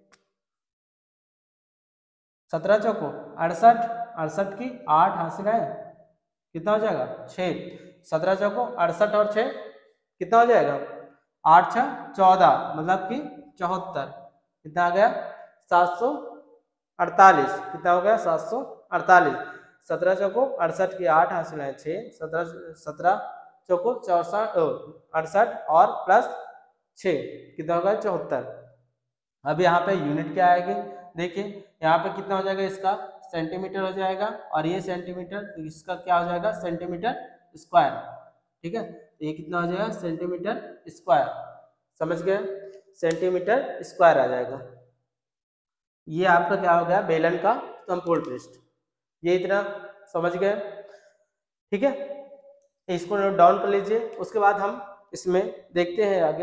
सत्रह चौको अड़सठ, अड़सठ की आठ हासिल है, कितना हो जाएगा छः, सत्रह चौको अड़सठ और छः कितना हो जाएगा आठ छः चौदह, मतलब कि चौहत्तर, कितना आ गया सात सौ अड़तालीस, कितना हो गया सात सौ अड़तालीस। सत्रह चौको अड़सठ की आठ हासिल है छः, सत्रह सत्रह चौको चौसठ अड़सठ और प्लस छः कितना होगा चौहत्तर। अब यहाँ पे यूनिट क्या आएगी, देखिए यहाँ पे कितना हो जाएगा, इसका सेंटीमीटर हो जाएगा, और ये सेंटीमीटर, तो इसका क्या हो जाएगा सेंटीमीटर स्क्वायर, ठीक है, तो ये कितना हो जाएगा सेंटीमीटर स्क्वायर, समझ गए, सेंटीमीटर स्क्वायर आ जाएगा। ये आपका क्या हो गया बेलन का समकोण पृष्ठ, ये इतना समझ गए, ठीक है, इसको नोट डाउन कर लीजिए। उसके बाद हम इसमें देखते हैं आगे,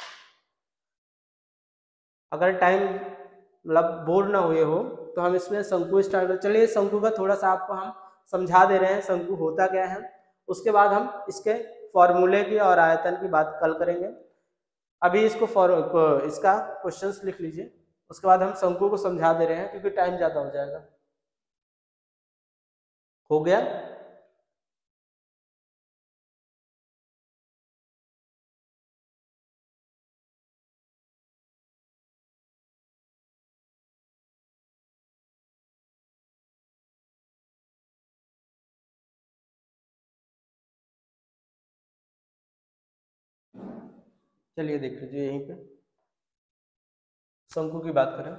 अगर टाइम मतलब बोर ना हुए हो तो हम इसमें शंकु स्टार्ट कर, चलिए शंकु का थोड़ा सा आपको हम समझा दे रहे हैं, शंकु होता क्या है, उसके बाद हम इसके फॉर्मूले की और आयतन की बात कल करेंगे। अभी इसको फॉर इसका क्वेश्चंस लिख लीजिए, उसके बाद हम शंकु को समझा दे रहे हैं क्योंकि टाइम ज़्यादा हो जाएगा। हो गया, चलिए देख लीजिए यहीं पे शंकु की बात करें,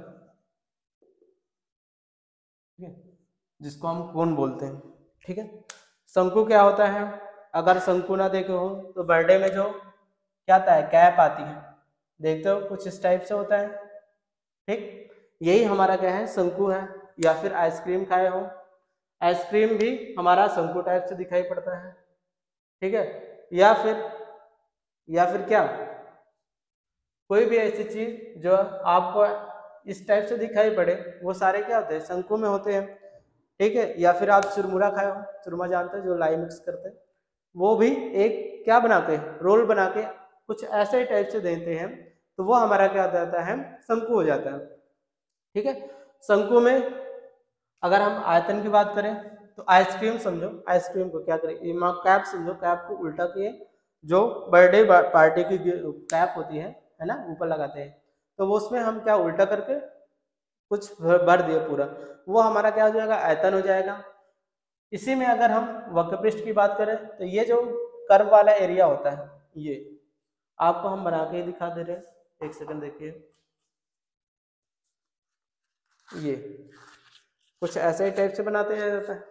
ठीक है, जिसको हम कोण बोलते हैं, ठीक है। शंकु क्या होता है, अगर शंकु ना देखे हो तो बर्थडे में जो क्या आता है कैप आती है, देखते हो कुछ इस टाइप से होता है, ठीक, यही हमारा क्या है शंकु है। या फिर आइसक्रीम खाए हो, आइसक्रीम भी हमारा शंकु टाइप से दिखाई पड़ता है, ठीक है। या फिर या फिर क्या कोई भी ऐसी चीज जो आपको इस टाइप से दिखाई पड़े वो सारे क्या होते हैं शंकु में होते हैं, ठीक है। या फिर आप चुरमुरा खाए हो, चुरमा जानते हैं जो लाई मिक्स करते हैं, वो भी एक क्या बनाते हैं रोल बना के कुछ ऐसे टाइप से देते हैं, तो वो हमारा क्या हो जाता है शंकु हो जाता है, ठीक है। शंकु में अगर हम आयतन की बात करें तो आइसक्रीम समझो, आइसक्रीम को क्या करें कैप समझो, कैप को उल्टा किए, जो बर्थडे पार्टी की कैप होती है है ना ऊपर लगाते हैं, तो वो उसमें हम क्या उल्टा करके कुछ भर दिए पूरा, वो हमारा क्या हो जाएगा आयतन हो जाएगा। इसी में अगर हम वक्रपृष्ठ की बात करें तो ये जो कर्व वाला एरिया होता है, ये आपको हम बना के ही दिखा दे रहे हैं, एक सेकंड देखिए, ये कुछ ऐसे ही टाइप से बनाते जाता है,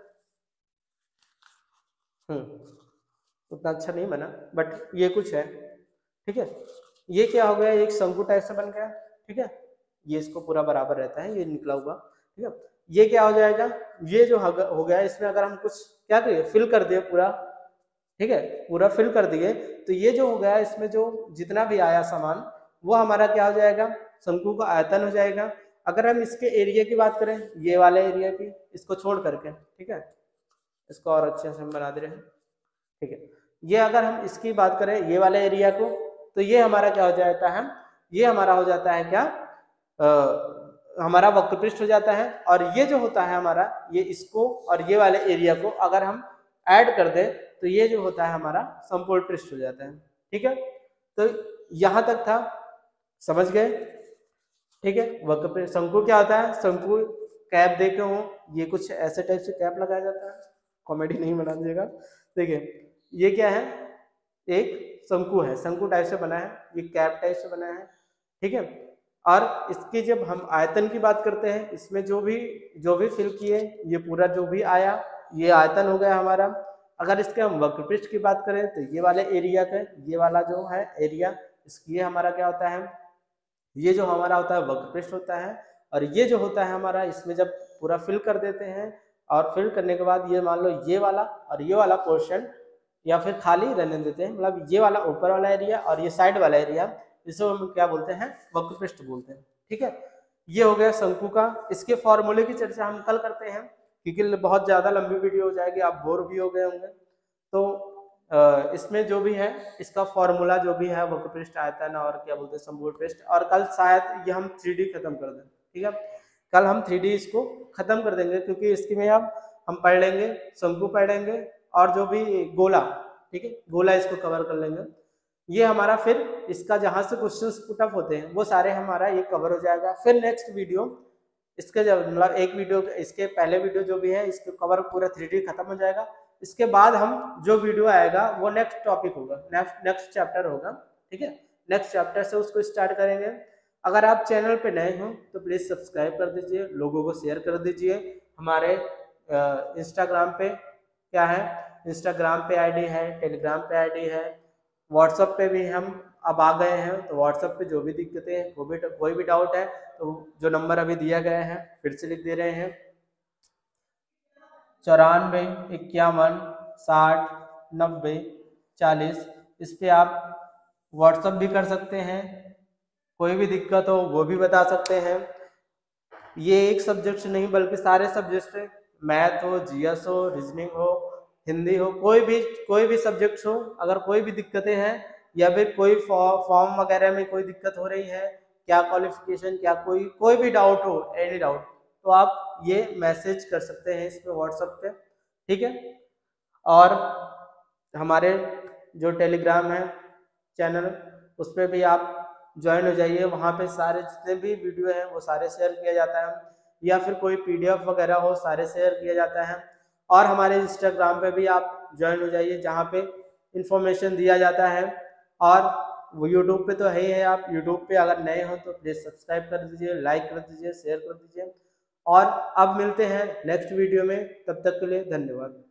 हम्म उतना अच्छा नहीं बना बट ये कुछ है, ठीक है। ये क्या हो गया एक शंकु टाइप से बन गया, ठीक है, ये इसको पूरा बराबर रहता है, ये निकला हुआ, ठीक है। ये क्या हो जाएगा, ये जो हो गया इसमें अगर हम कुछ क्या करिए फिल कर दिए पूरा, ठीक है, पूरा फिल कर दिए, तो ये जो हो गया इसमें जो जितना भी आया सामान वो हमारा क्या हो जाएगा शंकु का आयतन हो जाएगा। अगर हम इसके एरिया की बात करें, ये वाले एरिया की, इसको छोड़ करके, ठीक है, इसको और अच्छे से हम बना दे रहे हैं, ठीक है। ये अगर हम इसकी बात करें ये वाले एरिया को, तो ये हमारा क्या हो जाता है, ये हमारा हो जाता है क्या आ, हमारा वक्रपृष्ठ हो जाता है। और ये जो होता है हमारा ये इसको और ये वाले एरिया को अगर हम ऐड कर दें तो ये जो होता है हमारा समकोण पृष्ठ हो जाता है, ठीक है। तो यहाँ तक था, समझ गए, ठीक है। वक्रपृष्ठ शंकु क्या होता है, शंकु कैप देखे हो, ये कुछ ऐसे टाइप से कैप लगाया जाता है, कॉमेडी नहीं बना दीजिएगा, देखिए ये क्या है एक शंकु है, शंकु टाइप से बना है, ये कैप टाइप से बना है, ठीक है। और इसकी जब हम आयतन की बात करते हैं, इसमें जो भी जो भी फिल किए ये पूरा जो भी आया ये आयतन हो गया हमारा। अगर इसके हम वक्र पृष्ठ की बात करें तो ये वाले एरिया का, ये वाला जो है एरिया, इसकी हमारा क्या होता है, ये जो हमारा होता है वक्र पृष्ठ होता है। और ये जो होता है हमारा, इसमें जब पूरा फिल कर देते हैं और फिल करने के बाद ये मान लो ये वाला और ये वाला पोर्शन या फिर खाली रहने देते हैं, मतलब ये वाला ऊपर वाला एरिया और ये साइड वाला एरिया, इसको हम क्या बोलते हैं, वक्र पृष्ठ बोलते हैं। ठीक है, ये हो गया शंकु का। इसके फॉर्मूले की चर्चा हम कल करते हैं, क्योंकि बहुत ज़्यादा लंबी वीडियो हो जाएगी, आप बोर भी हो गए होंगे। तो इसमें जो भी है इसका फॉर्मूला जो भी है वक्र पृष्ठ, आयतन और क्या बोलते हैं संपूर्ण पृष्ठ, और कल शायद ये हम थ्री डी खत्म कर दें। ठीक है, कल हम थ्री डी इसको खत्म कर देंगे, क्योंकि इसकी में अब हम पढ़ लेंगे शंकु पढ़ लेंगे और जो भी गोला, ठीक है, गोला इसको कवर कर लेंगे। ये हमारा फिर इसका जहाँ से क्वेश्चंस पुटअप होते हैं वो सारे हमारा ये कवर हो जाएगा। फिर नेक्स्ट वीडियो इसके जब मतलब एक वीडियो इसके पहले वीडियो जो भी है इसको कवर पूरा थ्री डी खत्म हो जाएगा। इसके बाद हम जो वीडियो आएगा वो नेक्स्ट टॉपिक होगा, नेक्स्ट नेक्स्ट चैप्टर होगा। ठीक है, नेक्स्ट चैप्टर से उसको स्टार्ट करेंगे। अगर आप चैनल पे नए हो तो प्लीज़ सब्सक्राइब कर दीजिए, लोगों को शेयर कर दीजिए। हमारे इंस्टाग्राम पे क्या है, इंस्टाग्राम पे आईडी है, टेलीग्राम पे आईडी है, व्हाट्सएप पे भी हम अब आ गए हैं। तो व्हाट्सएप पे जो भी दिक्कतें हैं, कोई भी कोई भी डाउट है तो जो नंबर अभी दिया गया है फिर से लिख दे रहे हैं, चौरानवे इक्यावन साठ नब्बे चालीस। इस पे आप व्हाट्सएप भी कर सकते हैं, कोई भी दिक्कत हो वो भी बता सकते हैं। ये एक सब्जेक्ट से नहीं बल्कि सारे सब्जेक्ट से, मैथ हो, जीएस हो, रीजनिंग हो, हिंदी हो, कोई भी कोई भी सब्जेक्ट हो, अगर कोई भी दिक्कतें हैं या फिर कोई फॉर्म वगैरह में कोई दिक्कत हो रही है, क्या क्वालिफिकेशन, क्या कोई कोई भी डाउट हो, एनी डाउट, तो आप ये मैसेज कर सकते हैं इस पे व्हाट्सएप पे। ठीक है, और हमारे जो टेलीग्राम है चैनल, उस पर भी आप ज्वाइन हो जाइए। वहाँ पे सारे जितने भी वीडियो हैं वो सारे शेयर किया जाता है, या फिर कोई पीडीएफ वगैरह हो सारे शेयर किया जाता है। और हमारे इंस्टाग्राम पे भी आप ज्वाइन हो जाइए, जहाँ पे इंफॉर्मेशन दिया जाता है। और वो यूट्यूब पे तो है ही है, आप यूट्यूब पे अगर नए हो तो प्लीज़ सब्सक्राइब कर दीजिए, लाइक कर दीजिए, शेयर कर दीजिए। और अब मिलते हैं नेक्स्ट वीडियो में, तब तक के लिए धन्यवाद।